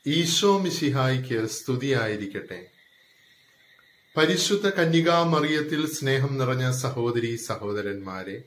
ഈശോ മിശിഹായിക്ക് സ്തുതിയായിരിക്കട്ടെ. പരിശുദ്ധ കന്യകാ മറിയത്തിൽ സ്നേഹം നിറഞ്ഞ സഹോദരി സഹോദരന്മാരെ,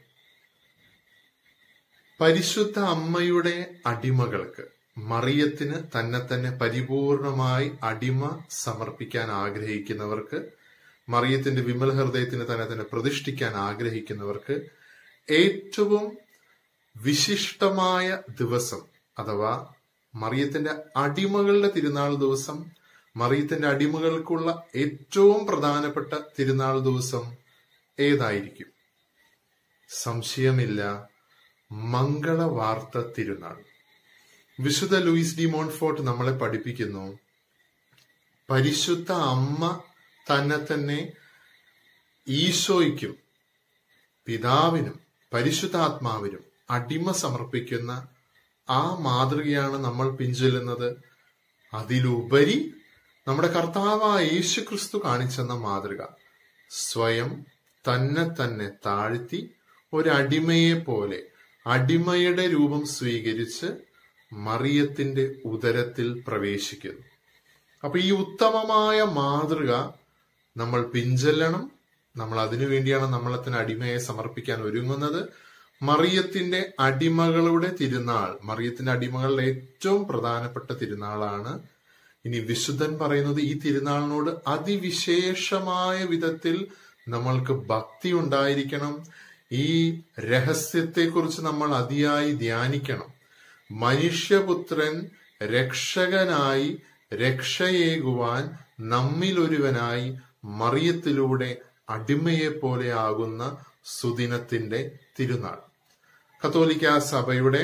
പരിശുദ്ധ അമ്മയുടെ അടിമകൾക്ക്, മറിയത്തിന് തന്നെ പരിപൂർണമായി അടിമ സമർപ്പിക്കാൻ ആഗ്രഹിക്കുന്നവർക്ക്, മറിയത്തിന്റെ വിമല ഹൃദയത്തിന് തന്നെ പ്രതിഷ്ഠിക്കാൻ ആഗ്രഹിക്കുന്നവർക്ക് ഏറ്റവും വിശിഷ്ടമായ ദിവസം അഥവാ മറിയത്തിന്റെ അടിമകളുടെ തിരുനാൾ ദിവസം, മറിയത്തിന്റെ അടിമകൾക്കുള്ള ഏറ്റവും പ്രധാനപ്പെട്ട തിരുനാൾ ദിവസം ഏതായിരിക്കും? സംശയമില്ല, മംഗളവാർത്ത തിരുനാൾ. വിശുദ്ധ ലൂയിസ് ഡി മോൺഫോർട്ട് നമ്മളെ പഠിപ്പിക്കുന്നു, പരിശുദ്ധ അമ്മ തന്നെ ഈശോയ്ക്കും പിതാവിനും പരിശുദ്ധാത്മാവിനും അടിമ സമർപ്പിക്കുന്ന ആ മാതൃകയാണ് നമ്മൾ പിൻചൊല്ലുന്നത്. അതിലുപരി നമ്മുടെ കർത്താവായ യേശു ക്രിസ്തു കാണിച്ചെന്ന മാതൃക, സ്വയം തന്നെ താഴ്ത്തി ഒരടിമയെ പോലെ അടിമയുടെ രൂപം സ്വീകരിച്ച് മറിയത്തിന്റെ ഉദരത്തിൽ പ്രവേശിക്കുന്നു. അപ്പൊ ഈ ഉത്തമമായ മാതൃക നമ്മൾ പിൻചൊല്ലണം. നമ്മൾ അതിനുവേണ്ടിയാണ് നമ്മളെ അടിമയെ സമർപ്പിക്കാൻ ഒരുങ്ങുന്നത്. മറിയത്തിന്റെ അടിമകളുടെ തിരുനാൾ, മറിയത്തിന്റെ അടിമകളുടെ ഏറ്റവും പ്രധാനപ്പെട്ട തിരുനാളാണ്. ഇനി വിശുദ്ധൻ പറയുന്നത്, ഈ തിരുനാളിനോട് അതിവിശേഷമായ വിധത്തിൽ നമ്മൾക്ക് ഭക്തി ഉണ്ടായിരിക്കണം. ഈ രഹസ്യത്തെക്കുറിച്ച് നമ്മൾ അതിയായി ധ്യാനിക്കണം. മനുഷ്യപുത്രൻ രക്ഷകനായി രക്ഷയേകുവാൻ നമ്മിലൊരുവനായി മറിയത്തിലൂടെ അടിമയെ പോലെ ആകുന്ന സുദിനത്തിന്റെ തിരുനാൾ. കത്തോലിക്ക സഭയുടെ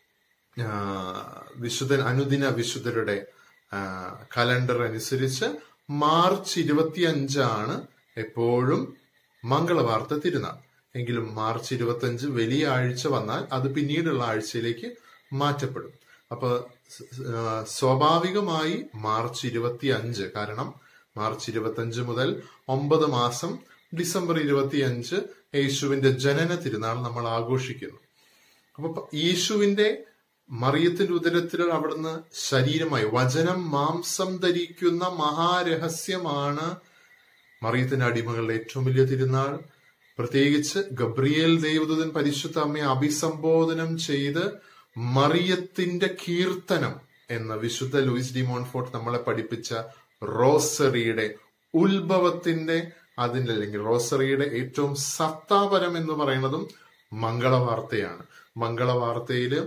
അനുദിന വിശുദ്ധരുടെ കലണ്ടർ അനുസരിച്ച് മാർച്ച് 25 എപ്പോഴും മംഗളവാർത്ത തിരുനാൾ. എങ്കിലും മാർച്ച് 25 വലിയ ആഴ്ച വന്നാൽ അത് പിന്നീടുള്ള ആഴ്ചയിലേക്ക് മാറ്റപ്പെടും. അപ്പൊ സ്വാഭാവികമായി മാർച്ച് 25, കാരണം മാർച്ച് 25 മുതൽ 9 മാസം ഡിസംബർ 25 യേശുവിന്റെ ജനന തിരുനാൾ നമ്മൾ ആഘോഷിക്കുന്നു. അപ്പൊ യേശുവിന്റെ മറിയത്തിന്റെ ഉദരത്തിൽ അവിടുന്ന് ശരീരമായി വചനം മാംസം ധരിക്കുന്ന മഹാരഹസ്യമാണ് മറിയത്തിന്റെ അടിമകളുടെ ഏറ്റവും വലിയ തിരുനാൾ. പ്രത്യേകിച്ച് ഗബ്രിയേൽ ദേവദൂതൻ പരിശുദ്ധ അമ്മയെ അഭിസംബോധനം ചെയ്ത് മറിയത്തിന്റെ കീർത്തനം എന്ന വിശുദ്ധ ലൂയിസ് ഡി മോൺഫോർട്ട് നമ്മളെ പഠിപ്പിച്ച റോസറിയുടെ ഉത്ഭവത്തിന്റെ അല്ലെങ്കിൽ റോസറിയുടെ ഏറ്റവും സത്താപരം എന്ന് പറയുന്നതും മംഗളവാർത്തയാണ്. മംഗളവാർത്തയില്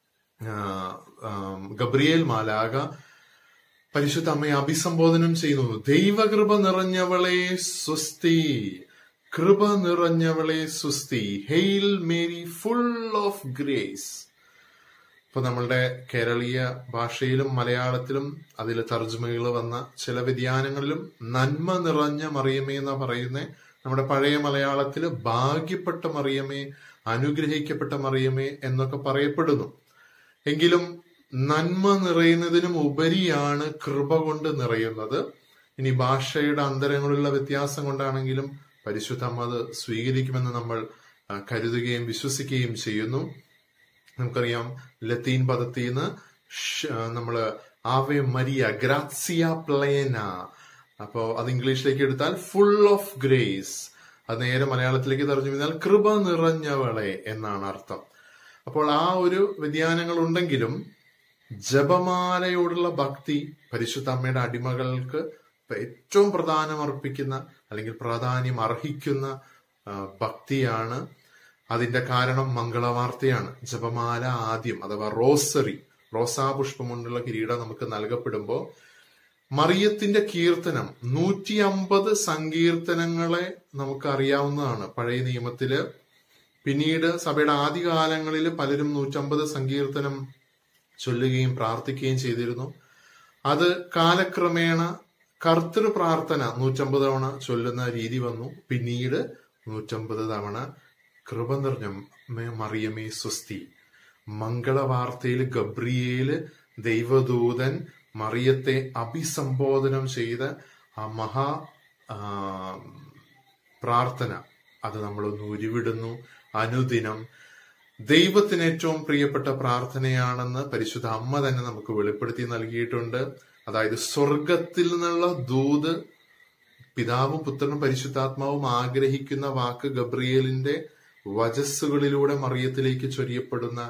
ഗബ്രിയേൽ മാലാഖ പരിശുദ്ധ അമ്മയെ അഭിസംബോധനം ചെയ്യുന്നു. ദൈവകൃപ നിറഞ്ഞവളെ സ്വസ്തി, കൃപ നിറഞ്ഞവളെ സ്വസ്തി, hail Mary full of grace. ഇപ്പൊ നമ്മളുടെ കേരളീയ ഭാഷയിലും മലയാളത്തിലും അതിൽ തർജ്ജമകൾ വന്ന ചില വ്യതിയാനങ്ങളിലും നന്മ നിറഞ്ഞ മറിയമേ എന്നാ പറയുന്നേ. നമ്മുടെ പഴയ മലയാളത്തില് ഭാഗ്യപ്പെട്ട മറിയമേ, അനുഗ്രഹിക്കപ്പെട്ട മറിയമേ എന്നൊക്കെ പറയപ്പെടുന്നു. എങ്കിലും നന്മ നിറയുന്നതിനും ഉപരിയാണ് കൃപ കൊണ്ട് നിറയുന്നത്. ഇനി ഭാഷയുടെ അന്തരങ്ങളുള്ള വ്യത്യാസം കൊണ്ടാണെങ്കിലും പരിശുദ്ധ അമ്മ അത് സ്വീകരിക്കുമെന്ന് നമ്മൾ കരുതുകയും വിശ്വസിക്കുകയും ചെയ്യുന്നു. നമുക്കറിയാം, ലത്തീൻ പദത്തിൽ നിന്ന് നമ്മള് ആവെ മരിയ ഗ്രാസിയ പ്ലേന, അപ്പോ അത് ഇംഗ്ലീഷിലേക്ക് എടുത്താൽ ഫുൾ ഓഫ് ഗ്രേസ്. അത് നേരെ മലയാളത്തിലേക്ക് തർജ്ജമ ചെയ്താൽ കൃപ നിറഞ്ഞവളെ എന്നാണ് അർത്ഥം. അപ്പോൾ ആ ഒരു വ്യതിയാനങ്ങൾ ഉണ്ടെങ്കിലും ജപമാലയോടുള്ള ഭക്തി പരിശുദ്ധ അമ്മയുടെ അടിമകൾക്ക് ഏറ്റവും പ്രാധാന്യം അർഹിക്കുന്ന ഭക്തിയാണ്. അതിന്റെ കാരണം മംഗളവാർത്തയാണ്. ജപമാല ആദ്യം അഥവാ റോസറി, റോസാപുഷ്പം കൊണ്ടുള്ള കിരീടം നമുക്ക് നൽകപ്പെടുമ്പോൾ മറിയത്തിന്റെ കീർത്തനം 150 സങ്കീർത്തനങ്ങളെ നമുക്ക് അറിയാവുന്നതാണ് പഴയ നിയമത്തില്. പിന്നീട് സഭയുടെ ആദ്യകാലങ്ങളിൽ പലരും 150 സങ്കീർത്തനം ചൊല്ലുകയും പ്രാർത്ഥിക്കുകയും ചെയ്തിരുന്നു. അത് കാലക്രമേണ കർത്തൃ പ്രാർത്ഥന 150 തവണ ചൊല്ലുന്ന രീതി വന്നു. പിന്നീട് 150 തവണ കൃപ നിറഞ്ഞ മറിയമേ സ്വസ്തി. മംഗളവാർത്തയിൽ ഗബ്രിയേല് ദൈവദൂതൻ മറിയത്തെ അഭിസംബോധനം ചെയ്ത ആ മഹാ പ്രാർത്ഥന അത് നമ്മളൊന്ന് ഉരുവിടുന്നു. അനുദിനം ദൈവത്തിന് ഏറ്റവും പ്രിയപ്പെട്ട പ്രാർത്ഥനയാണെന്ന് പരിശുദ്ധ അമ്മ തന്നെ നമുക്ക് വെളിപ്പെടുത്തി നൽകിയിട്ടുണ്ട്. അതായത് സ്വർഗത്തിൽ നിന്നുള്ള ദൂത് പിതാവും പുത്രനും പരിശുദ്ധാത്മാവും ആഗ്രഹിക്കുന്ന വാക്ക് ഗബ്രിയേലിന്റെ വചസ്സുകളിലൂടെ മറിയത്തിലേക്ക് ചൊരിയപ്പെടുന്ന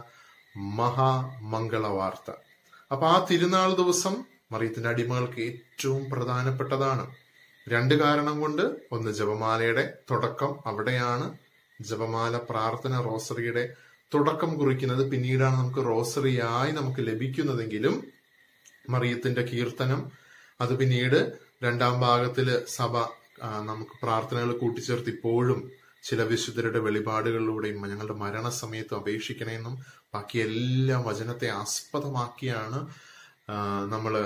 മഹാമംഗള വാർത്ത. അപ്പൊ ആ തിരുനാൾ ദിവസം മറിയത്തിന്റെ അടിമകൾക്ക് ഏറ്റവും പ്രധാനപ്പെട്ടതാണ്. 2 കാരണം കൊണ്ട്. ഒന്ന്, ജപമാലയുടെ തുടക്കം അവിടെയാണ്. ജപമാല പ്രാർത്ഥന റോസറിയുടെ തുടക്കം കുറിക്കുന്നത് പിന്നീടാണ് നമുക്ക് റോസറിയായി നമുക്ക് ലഭിക്കുന്നതെങ്കിലും മറിയത്തിന്റെ കീർത്തനം അത് പിന്നീട് 2ാം ഭാഗത്തില് സഭ നമുക്ക് പ്രാർത്ഥനകൾ കൂട്ടിച്ചേർത്ത് ഇപ്പോഴും ചില വിശുദ്ധരുടെ വെളിപാടുകളിലൂടെയും ഞങ്ങളുടെ മരണസമയത്ത് അപേക്ഷിക്കണമെന്നും ബാക്കി എല്ലാം വചനത്തെ ആസ്പദമാക്കിയാണ് നമ്മള്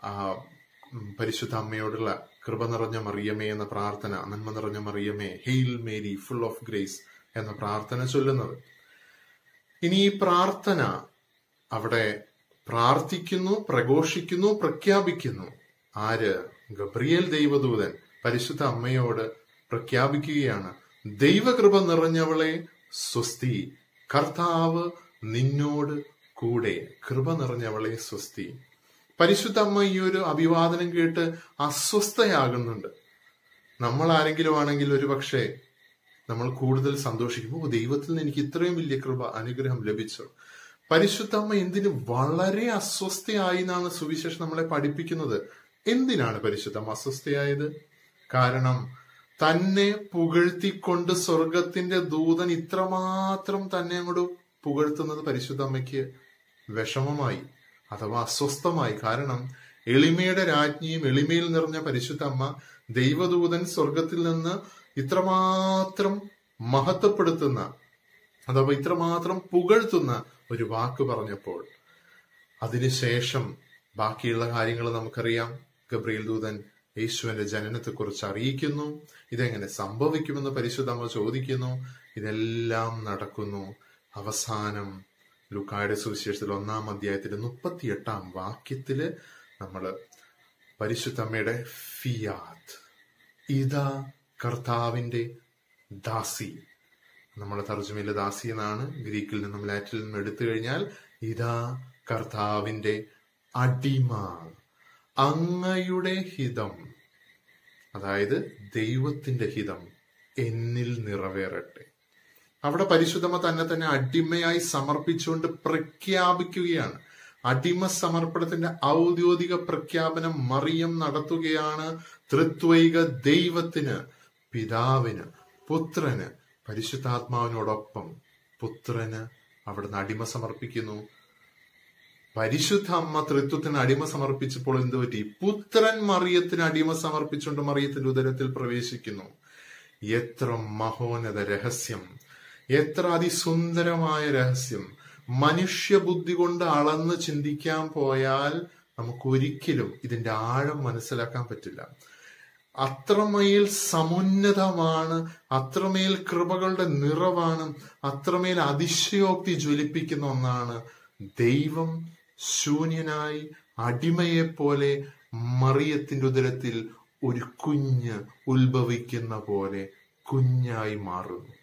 പരിശുദ്ധ അമ്മയോടുള്ള കൃപ നിറഞ്ഞ മറിയമേ എന്ന പ്രാർത്ഥന, നന്മ നിറഞ്ഞ മറിയമേ, hail Mary full of grace എന്ന പ്രാർത്ഥന ചൊല്ലുന്നത്. ഇനി ഈ പ്രാർത്ഥന അവിടെ പ്രാർത്ഥിക്കുന്നു, പ്രഘോഷിക്കുന്നു, പ്രഖ്യാപിക്കുന്നു. ആര്? ഗബ്രിയേൽ ദൈവദൂതൻ പരിശുദ്ധ അമ്മയോട് പ്രഖ്യാപിക്കുകയാണ്, ദൈവകൃപ നിറഞ്ഞവളെ സ്വസ്തി, കർത്താവ് നിന്നോട് കൂടെ. കൃപ നിറഞ്ഞവളെ സ്വസ്തി. പരിശുദ്ധ അമ്മ ഈ ഒരു അഭിവാദനം കേട്ട് അസ്വസ്ഥയാകുന്നുണ്ട്. നമ്മൾ ആരെങ്കിലും ആണെങ്കിൽ ഒരു പക്ഷേ നമ്മൾ കൂടുതൽ സന്തോഷിക്കും, ഓ, ദൈവത്തിൽ നിന്ന് എനിക്ക് ഇത്രയും വലിയ കൃപ അനുഗ്രഹം ലഭിച്ചു. പരിശുദ്ധ അമ്മ എന്തിന് വളരെ അസ്വസ്ഥയായി എന്നാണ് സുവിശേഷം നമ്മളെ പഠിപ്പിക്കുന്നത്. എന്തിനാണ് പരിശുദ്ധ അമ്മ അസ്വസ്ഥയായത്? കാരണം തന്നെ പുകഴ്ത്തിക്കൊണ്ട് സ്വർഗത്തിന്റെ ദൂതൻ ഇത്രമാത്രം തന്നെ അങ്ങോട്ട് പുകഴ്ത്തുന്നത് പരിശുദ്ധ അമ്മയ്ക്ക് വിഷമമായി, അഥവാ അസ്വസ്ഥമായി. കാരണം എളിമയുടെ രാജ്ഞിയും എളിമയിൽ നിറഞ്ഞ പരിശുദ്ധ അമ്മ ദൈവദൂതൻ സ്വർഗത്തിൽ നിന്ന് ഇത്രമാത്രം മഹത്വപ്പെടുത്തുന്ന അഥവാ ഇത്രമാത്രം പുകഴ്ത്തുന്ന ഒരു വാക്ക് പറഞ്ഞപ്പോൾ അതിനുശേഷം ബാക്കിയുള്ള കാര്യങ്ങൾ നമുക്കറിയാം. ഗബ്രിയേൽ ദൂതൻ യേശുവിന്റെ ജനനത്തെക്കുറിച്ച് അറിയിക്കുന്നു. ഇതെങ്ങനെ സംഭവിക്കുമെന്ന് പരിശുദ്ധ അമ്മ ചോദിക്കുന്നു. ഇതെല്ലാം നടക്കുന്നു. അവസാനം ലൂക്കായുടെ സുവിശേഷത്തിൽ 1-ാം അധ്യായത്തിലെ 38-ാം വാക്യത്തില് നമ്മള് പരിശുദ്ധ അമ്മയുടെ ഫിയാത്ത്, ഇതാ കർത്താവിന്റെ ദാസി, നമ്മുടെ തർജ്ജമയിലെ ദാസി എന്നാണ്, ഗ്രീക്കിൽ നിന്നും ലാറ്റിനിൽ നിന്നും എടുത്തു കഴിഞ്ഞാൽ ഇതാ കർത്താവിന്റെ അടിമ, അങ്ങയുടെ ഹിതം, അതായത് ദൈവത്തിന്റെ ഹിതം എന്നിൽ നിറവേറട്ടെ. അവിടെ പരിശുദ്ധമ തന്നെ അടിമയായി സമർപ്പിച്ചുകൊണ്ട് പ്രഖ്യാപിക്കുകയാണ്. അടിമ സമർപ്പണത്തിന്റെ ഔദ്യോഗിക പ്രഖ്യാപനം മറിയം നടത്തുകയാണ്. ത്രിത്വൈക ദൈവത്തിന്, പിതാവിന്, പുത്രന്, പരിശുദ്ധാത്മാവിനോടൊപ്പം പുത്രന് അവിടുന്ന് അടിമ സമർപ്പിക്കുന്നു. പരിശുദ്ധ അമ്മ ത്രിത്വത്തിന് അടിമ സമർപ്പിച്ചപ്പോൾ എന്ത് പറ്റി? പുത്രൻ മറിയത്തിന് അടിമ സമർപ്പിച്ചുകൊണ്ട് മറിയത്തിന്റെ ഉദരത്തിൽ പ്രവേശിക്കുന്നു. എത്ര മഹോന്നത രഹസ്യം, എത്ര അതിസുന്ദരമായ രഹസ്യം! മനുഷ്യബുദ്ധി കൊണ്ട് അളന്ന് ചിന്തിക്കാൻ പോയാൽ നമുക്കൊരിക്കലും ഇതിന്റെ ആഴം മനസ്സിലാക്കാൻ പറ്റില്ല. അത്രമേൽ സമുന്നതമാണ്, അത്രമേൽ കൃപകളുടെ നിറവാണ്, അത്രമേൽ അതിശയോക്തി ജ്വലിപ്പിക്കുന്ന ഒന്നാണ്. ദൈവം ശൂന്യനായി അടിമയെപ്പോലെ മറിയത്തിന്റെ ഉദരത്തിൽ ഒരു കുഞ്ഞ് ഉത്ഭവിക്കുന്ന പോലെ കുഞ്ഞായി മാറുന്നു.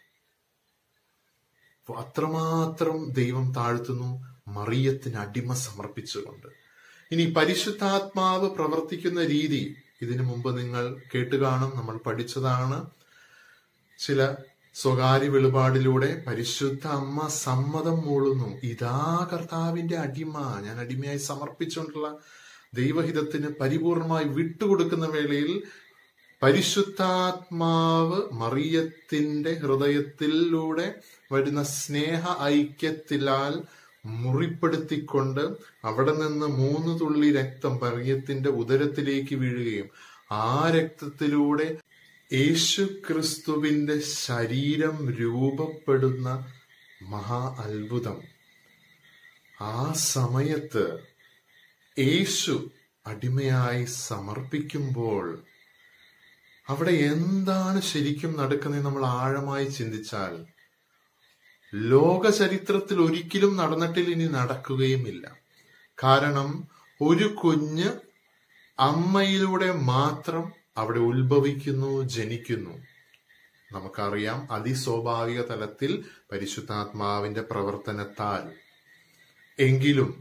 അത്രമാത്രം ദൈവം താഴ്ത്തുന്നു മറിയത്തിന് അടിമ സമർപ്പിച്ചുകൊണ്ട്. ഇനി പരിശുദ്ധാത്മാവ് പ്രവർത്തിക്കുന്ന രീതി ഇതിനു മുമ്പ് നിങ്ങൾ കേട്ടുകാണും, നമ്മൾ പഠിച്ചതാണ്. ചില സ്വകാര്യ വെളിപാടിലൂടെ പരിശുദ്ധ അമ്മ സമ്മതം മൂളുന്നു, ഇതാ കർത്താവിന്റെ അടിമ, ഞാൻ അടിമയായി സമർപ്പിച്ചുകൊണ്ടുള്ള ദൈവഹിതത്തിന് പരിപൂർണമായി വിട്ടുകൊടുക്കുന്ന വേളയിൽ പരിശുദ്ധാത്മാവ് മറിയത്തിന്റെ ഹൃദയത്തിലൂടെ വരുന്ന സ്നേഹ ഐക്യത്തിലാൽ മുറിപ്പെടുത്തിക്കൊണ്ട് അവിടെ നിന്ന് 3 തുള്ളി രക്തം മറിയത്തിന്റെ ഉദരത്തിലേക്ക് വീഴുകയും ആ രക്തത്തിലൂടെ യേശു ക്രിസ്തുവിന്റെ ശരീരം രൂപപ്പെടുന്ന മഹാ അത്ഭുതം. ആ സമയത്ത് യേശു അടിമയായി സമർപ്പിക്കുമ്പോൾ അവിടെ എന്താണ് ശരിക്കും നടക്കുന്നത് നമ്മൾ ആഴമായി ചിന്തിച്ചാൽ ലോക ചരിത്രത്തിൽ ഒരിക്കലും നടന്നിട്ടില്ല, ഇനി നടക്കുകയുമില്ല. കാരണം ഒരു കുഞ്ഞ് അമ്മയിലൂടെ മാത്രം അവിടെ ഉത്ഭവിക്കുന്നു, ജനിക്കുന്നു. നമുക്കറിയാം, അതിസ്വാഭാവിക തലത്തിൽ പരിശുദ്ധാത്മാവിന്റെ പ്രവർത്തനത്താൽ. എങ്കിലും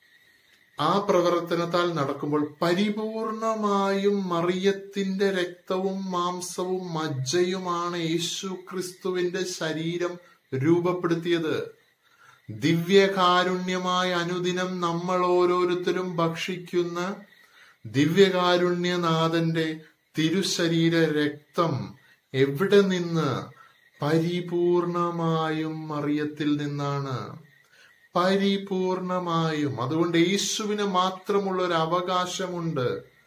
ആ പ്രവർത്തനത്താൽ നടക്കുമ്പോൾ പരിപൂർണമായും മറിയത്തിന്റെ രക്തവും മാംസവും മജ്ജയുമാണ് യേശു ക്രിസ്തുവിന്റെ ശരീരം രൂപപ്പെടുത്തിയത്. ദിവ്യകാരുണ്യമായ അനുദിനം നമ്മൾ ഓരോരുത്തരും ഭക്ഷിക്കുന്ന ദിവ്യകാരുണ്യനാഥന്റെ തിരുശരീര രക്തം എവിടെ നിന്ന്? പരിപൂർണമായും മറിയത്തിൽ നിന്നാണ്. പരിപൂർണമായും. അതുകൊണ്ട് യേശുവിന് മാത്രമുള്ള ഒരു അവകാശമുണ്ട്.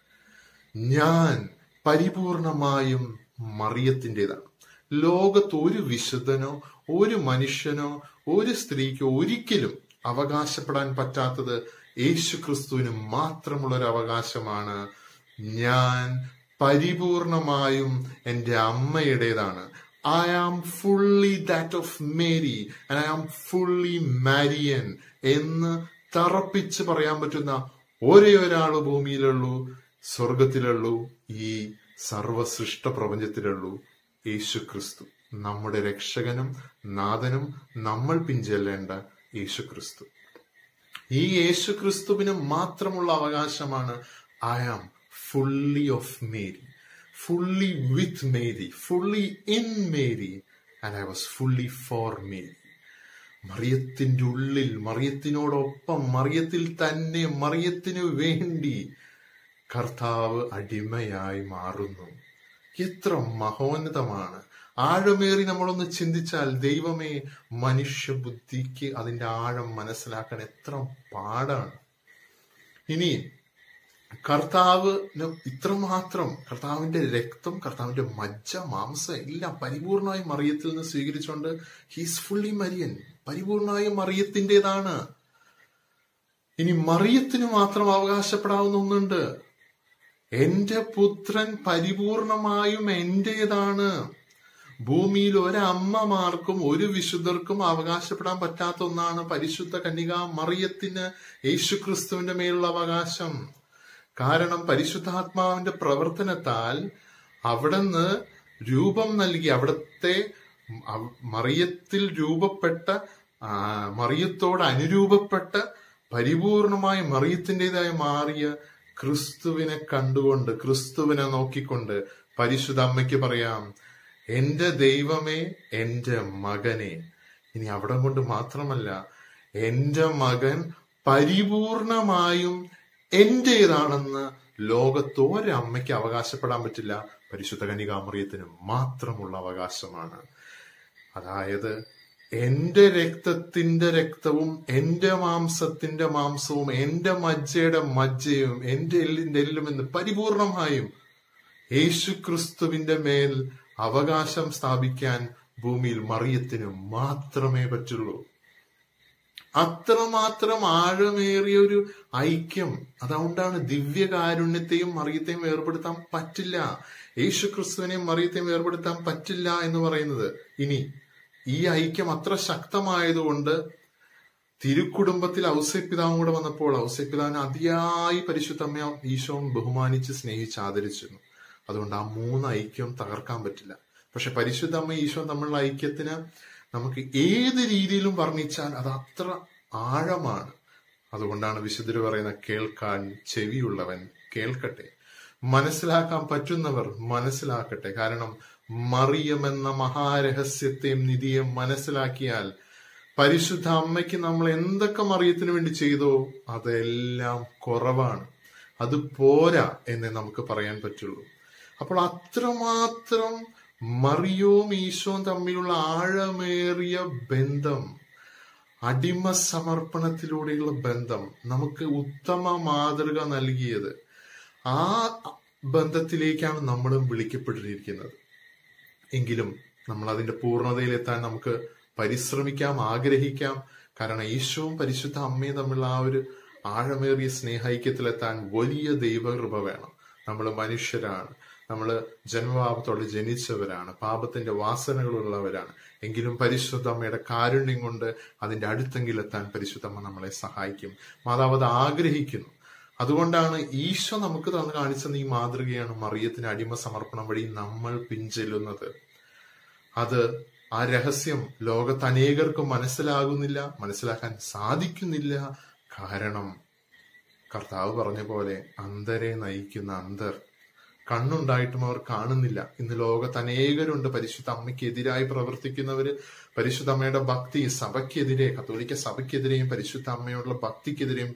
ഞാൻ പരിപൂർണമായും മറിയത്തിൻ്റെതാണ്. ലോകത്ത് ഒരു വിശുദ്ധനോ ഒരു മനുഷ്യനോ ഒരു സ്ത്രീക്കോ ഒരിക്കലും അവകാശപ്പെടാൻ പറ്റാത്തത് യേശു ക്രിസ്തുവിന് മാത്രമുള്ള ഒരു അവകാശമാണ്. ഞാൻ പരിപൂർണമായും എൻ്റെ അമ്മയുടേതാണ്. I am fully that of Mary and I am fully Marian എന്ന് തറപ്പിച്ച് പറയാൻ പറ്റുന്ന ഒരേ ഒരാള് ഭൂമിയിലുള്ളൂ, സ്വർഗത്തിലുള്ളൂ, ഈ സർവസൃഷ്ട പ്രപഞ്ചത്തിലുള്ളൂ, യേശു ക്രിസ്തു. നമ്മുടെ രക്ഷകനും നാഥനും നമ്മൾ പിഞ്ചെല്ലേണ്ട യേശു ക്രിസ്തു. ഈ യേശു ക്രിസ്തുവിന് മാത്രമുള്ള അവകാശമാണ് I am fully of Mary, fully with Mary, fully in Mary, and I was fully for Mary. മറിയത്തിന്റെ ഉള്ളിൽ, മറിയത്തിനോടൊപ്പം, മറിയത്തിൽ തന്നെ, മറിയത്തിനു വേണ്ടി കർത്താവ് അടിമയായി മാറുന്നു. എത്ര മഹോന്നതമാണ്! ആഴമേറി നമ്മളൊന്ന് ചിന്തിച്ചാൽ, ദൈവമേ, മനുഷ്യബുദ്ധിക്ക് അതിന്റെ ആഴം മനസ്സിലാക്കാൻ എത്ര പാടാണ്. ഇനി കർത്താവിന് ഇത്രമാത്രം, കർത്താവിന്റെ രക്തം, കർത്താവിന്റെ മജ്ജ, മാംസം എല്ലാം പരിപൂർണമായും മറിയത്തിൽ നിന്ന് സ്വീകരിച്ചുകൊണ്ട് ഹീസ് ഫുള്ളി മരിയൻ, പരിപൂർണമായും മറിയത്തിൻ്റെതാണ്. ഇനി മറിയത്തിന് മാത്രം അവകാശപ്പെടാവുന്ന ഒന്നുണ്ട്. എന്റെ പുത്രൻ പരിപൂർണമായും എന്റേതാണ്. ഭൂമിയിൽ ഒരമ്മമാർക്കും ഒരു വിശുദ്ധർക്കും അവകാശപ്പെടാൻ പറ്റാത്ത ഒന്നാണ് പരിശുദ്ധ കന്യക മറിയത്തിന് യേശുക്രിസ്തുവിന്റെ മേലുള്ള അവകാശം. കാരണം പരിശുദ്ധാത്മാവിന്റെ പ്രവർത്തനത്താൽ അവിടുന്ന് രൂപം നൽകി, അവിടുത്തെ മറിയത്തിൽ രൂപപ്പെട്ട, മറിയത്തോട് അനുരൂപപ്പെട്ട, പരിപൂർണമായ മറിയത്തിൻ്റെതായി മാറിയ ക്രിസ്തുവിനെ കണ്ടുകൊണ്ട്, ക്രിസ്തുവിനെ നോക്കിക്കൊണ്ട് പരിശുദ്ധ അമ്മയ്ക്ക് പറയാം, എന്റെ ദൈവമേ, എന്റെ മകനെ. ഇനി അവിടെ കൊണ്ട് മാത്രമല്ല, എന്റെ മകൻ പരിപൂർണമായും എന്റേതാണെന്ന് ലോകത്ത് ഒരമ്മയ്ക്ക് അവകാശപ്പെടാൻ പറ്റില്ല. പരിശുദ്ധ കന്യകാമറിയത്തിന് മാത്രമുള്ള അവകാശമാണ്. അതായത് എന്റെ രക്തത്തിന്റെ രക്തവും എന്റെ മാംസത്തിന്റെ മാംസവും എന്റെ മജ്ജയുടെ മജ്ജയും എന്റെ എല്ലിന്റെ എല്ലും എന്ന് പരിപൂർണമായും യേശു ക്രിസ്തുവിന്റെ മേൽ അവകാശം സ്ഥാപിക്കാൻ ഭൂമിയിൽ മറിയത്തിന് മാത്രമേ പറ്റുള്ളൂ. അത്രമാത്രം ആഴമേറിയ ഒരു ഐക്യം. അതുകൊണ്ടാണ് ദിവ്യകാരുണ്യത്തെയും മറിയത്തെയും വേർപെടുത്താൻ പറ്റില്ല, യേശു ക്രിസ്തുവിനെയും മറിയത്തെയും വേർപെടുത്താൻ പറ്റില്ല എന്ന് പറയുന്നത്. ഇനി ഈ ഐക്യം അത്ര ശക്തമായതുകൊണ്ട് തിരുക്കുടുംബത്തിൽ ഔസേപ്പിതാവും കൂടെ വന്നപ്പോൾ ഔസേപ്പിതാവിനെ അതിയായി പരിശുദ്ധമ്മ ഈശോയും ബഹുമാനിച്ച് സ്നേഹിച്ച് ആദരിച്ചിരുന്നു. അതുകൊണ്ട് ആ മൂന്ന് ഐക്യം തകർക്കാൻ പറ്റില്ല. പക്ഷെ പരിശുദ്ധമ്മ ഈശോ തമ്മിലുള്ള ഐക്യത്തിന് നമുക്ക് ഏത് രീതിയിലും വർണ്ണിച്ചാൽ അത് അത്ര ആഴമാണ്. അതുകൊണ്ടാണ് വിശുദ്ധർ പറയുന്ന, കേൾക്കാൻ ചെവിയുള്ളവൻ കേൾക്കട്ടെ, മനസ്സിലാക്കാൻ പറ്റുന്നവർ മനസ്സിലാക്കട്ടെ. കാരണം മറിയം എന്ന മഹാരഹസ്യത്തെയും നിധിയെയും മനസ്സിലാക്കിയാൽ പരിശുദ്ധ അമ്മയ്ക്ക് നമ്മൾ എന്തൊക്കെ മറിയത്തിന് വേണ്ടി ചെയ്തോ അതെല്ലാം കുറവാണ്, അത് പോരാ എന്നേ നമുക്ക് പറയാൻ പറ്റുള്ളൂ. അപ്പോൾ അത്രമാത്രം മറിയവും ഈശോയും തമ്മിലുള്ള ആഴമേറിയ ബന്ധം, അടിമ സമർപ്പണത്തിലൂടെയുള്ള ബന്ധം നമുക്ക് ഉത്തമ മാതൃക നൽകിയത്. ആ ബന്ധത്തിലേക്കാണ് നമ്മളും വിളിക്കപ്പെട്ടിരിക്കുന്നത്. എങ്കിലും നമ്മൾ അതിന്റെ പൂർണ്ണതയിലെത്താൻ നമുക്ക് പരിശ്രമിക്കാം, ആഗ്രഹിക്കാം. കാരണം ഈശോയും പരിശുദ്ധ അമ്മയും തമ്മിലുള്ള ആ ഒരു ആഴമേറിയ സ്നേഹൈക്യത്തിലെത്താൻ വലിയ ദൈവകൃപ വേണം. നമ്മൾ മനുഷ്യരാണ്, നമ്മൾ ജന്മപാപത്തോടെ ജനിച്ചവരാണ്, പാപത്തിന്റെ വാസനകളുള്ളവരാണ്. എങ്കിലും പരിശുദ്ധ അമ്മയുടെ കാരുണ്യം കൊണ്ട് അതിന്റെ അടുത്തെങ്കിലെത്താൻ പരിശുദ്ധമ്മ നമ്മളെ സഹായിക്കും. മാതാവ് അത് ആഗ്രഹിക്കുന്നു. അതുകൊണ്ടാണ് ഈശോ നമുക്ക് കാണിച്ചെന്ന ഈ മാതൃകയാണ് മറിയത്തിന് അടിമ സമർപ്പണം വഴി നമ്മൾ പിൻചെല്ലുന്നത്. അത് ആ രഹസ്യം ലോകത്ത് അനേകർക്കും മനസ്സിലാക്കാൻ സാധിക്കുന്നില്ല. കാരണം കർത്താവ് പറഞ്ഞ പോലെ അന്ധരെ നയിക്കുന്ന അന്ധർ, കണ്ണുണ്ടായിട്ടും അവർ കാണുന്നില്ല. ഇന്ന് ലോകത്ത് അനേകരുണ്ട് പരിശുദ്ധ അമ്മയ്ക്കെതിരായി പ്രവർത്തിക്കുന്നവര്, പരിശുദ്ധ അമ്മയുടെ ഭക്തി സഭയ്ക്കെതിരെ, കത്തോലിക്ക സഭയ്ക്കെതിരെയും പരിശുദ്ധ അമ്മയോടുള്ള ഭക്തിക്കെതിരെയും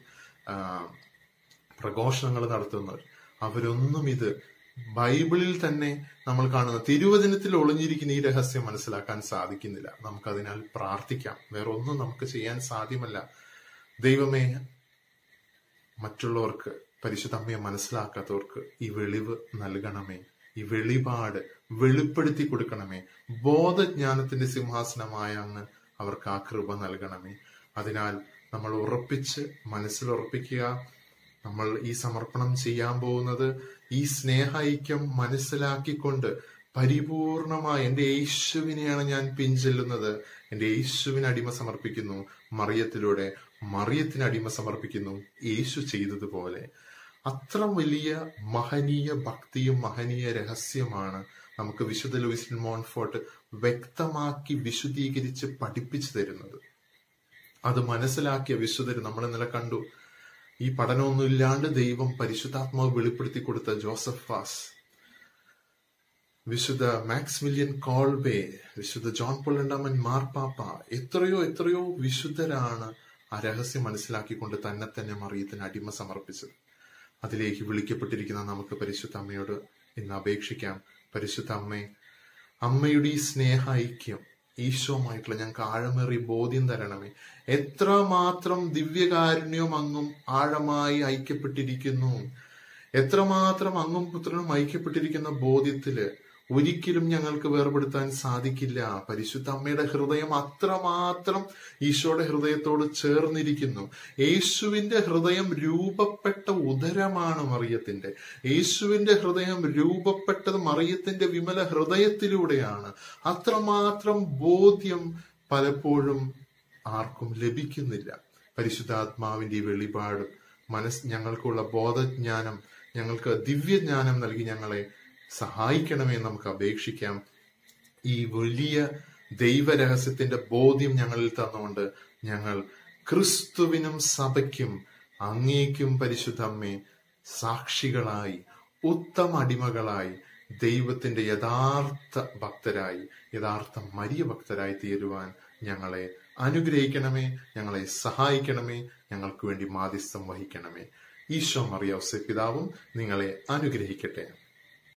പ്രഘോഷണങ്ങൾ നടത്തുന്നവർ. അവരൊന്നും ഇത് ബൈബിളിൽ തന്നെ നമ്മൾ കാണുന്ന തിരുവചനത്തിൽ ഒളിഞ്ഞിരിക്കുന്ന ഈ രഹസ്യം മനസ്സിലാക്കാൻ സാധിക്കുന്നില്ല. നമുക്കതിനാൽ പ്രാർത്ഥിക്കാം. വേറെ ഒന്നും നമുക്ക് ചെയ്യാൻ സാധ്യമല്ല. ദൈവമേ, മറ്റുള്ളവർക്ക്, പരിശുദ്ധ അമ്മയെ മനസ്സിലാക്കാത്തവർക്ക് ഈ വെളിവ് നൽകണമേ. ഈ വെളിപാട് വെളിപ്പെടുത്തി കൊടുക്കണമേ. ബോധജ്ഞാനത്തിന്റെ സിംഹാസനമായ അങ്ങ് അവർക്ക് ആ കൃപ നൽകണമേ. അതിനാൽ നമ്മൾ മനസ്സിലുറപ്പിക്കുക, നമ്മൾ ഈ സമർപ്പണം ചെയ്യാൻ പോകുന്നത് ഈ സ്നേഹൈക്യം മനസ്സിലാക്കിക്കൊണ്ട് പരിപൂർണമായി എന്റെ യേശുവിനെയാണ് ഞാൻ പിൻചെല്ലുന്നത്, എന്റെ യേശുവിന് അടിമ സമർപ്പിക്കുന്നു, മറിയത്തിലൂടെ മറിയത്തിന് അടിമ സമർപ്പിക്കുന്നു, യേശു ചെയ്തതുപോലെ. അത്ര വലിയ മഹനീയ ഭക്തിയും മഹനീയ രഹസ്യമാണ് നമുക്ക് വിശുദ്ധ ലൂയിസ് മോൺഫോർട്ട് വ്യക്തമാക്കി വിശുദ്ധീകരിച്ച് പഠിപ്പിച്ചു തരുന്നത്. അത് മനസ്സിലാക്കിയ വിശുദ്ധര് നമ്മൾ ഇന്നലെ കണ്ടു. ഈ പഠനമൊന്നും ഇല്ലാണ്ട് ദൈവം പരിശുദ്ധാത്മാവ് വെളിപ്പെടുത്തി കൊടുത്ത ജോസഫ് വാസ്, വിശുദ്ധ മാക്സിമിലിയൻ കോൾബേ, വിശുദ്ധ ജോൺ പോൾ രണ്ടാമൻ മാർപ്പാപ്പ, എത്രയോ വിശുദ്ധരാണ് ആ രഹസ്യം മനസ്സിലാക്കിക്കൊണ്ട് തന്നെ മറിയത്തിന് അടിമ സമർപ്പിച്ചത്. അതിലേക്ക് വിളിക്കപ്പെട്ടിരിക്കുന്ന നമുക്ക് പരിശുദ്ധ അമ്മയോട് ഇന്ന് അപേക്ഷിക്കാം. പരിശുദ്ധ അമ്മയുടെ ഈ സ്നേഹ ഐക്യം ഈശോമായിട്ടുള്ള ഞങ്ങൾക്ക് ആഴമേറിയ ബോധ്യം തരണമേ. എത്രമാത്രം ദിവ്യകാരുണ്യവും അങ്ങും ആഴമായി ഐക്യപ്പെട്ടിരിക്കുന്നു, എത്രമാത്രം അങ്ങും പുത്രനും ഐക്യപ്പെട്ടിരിക്കുന്ന ബോധ്യത്തില് ഒരിക്കലും ഞങ്ങൾക്ക് വേർപെടുത്താൻ സാധിക്കില്ല. പരിശുദ്ധ അമ്മയുടെ ഹൃദയം അത്രമാത്രം ഈശോയുടെ ഹൃദയത്തോട് ചേർന്നിരിക്കുന്നു. യേശുവിന്റെ ഹൃദയം രൂപപ്പെട്ട ഉദരമാണ് മറിയത്തിന്റെ. യേശുവിന്റെ ഹൃദയം രൂപപ്പെട്ടത് മറിയത്തിന്റെ വിമല ഹൃദയത്തിലൂടെയാണ്. അത്രമാത്രം ബോധ്യം പലപ്പോഴും ആർക്കും ലഭിക്കുന്നില്ല. പരിശുദ്ധാത്മാവിന്റെ ഈ വെളിപാടും ഞങ്ങൾക്കുള്ള ബോധജ്ഞാനം, ഞങ്ങൾക്ക് ദിവ്യജ്ഞാനം നൽകി ഞങ്ങളെ സഹായിക്കണമേ നമുക്ക് അപേക്ഷിക്കാം. ഈ വലിയ ദൈവരഹസ്യത്തിന്റെ ബോധ്യം ഞങ്ങളിൽ തന്നുകൊണ്ട് ഞങ്ങൾ ക്രിസ്തുവിനും സഭയ്ക്കും അങ്ങേക്കും പരിശുദ്ധ അമ്മേ സാക്ഷികളായി, ഉത്തമ അടിമകളായി, ദൈവത്തിന്റെ യഥാർത്ഥ ഭക്തരായി, യഥാർത്ഥ മരിയ ഭക്തരായി തീരുവാൻ ഞങ്ങളെ അനുഗ്രഹിക്കണമേ, ഞങ്ങളെ സഹായിക്കണമേ, ഞങ്ങൾക്ക് വേണ്ടി മാധ്യസ്ഥം വഹിക്കണമേ. ഈശോ മറിയ ഔസേപ്പ് പിതാവും നിങ്ങളെ അനുഗ്രഹിക്കട്ടെ.